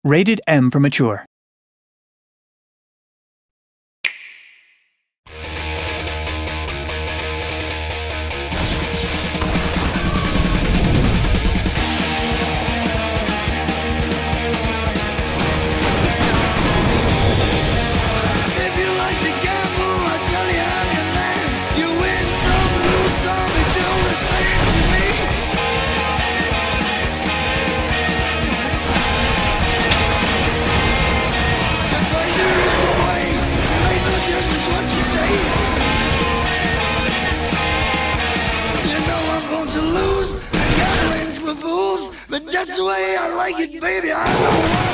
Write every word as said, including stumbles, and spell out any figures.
Rated M for mature. But that's the way I like it, baby. I don't want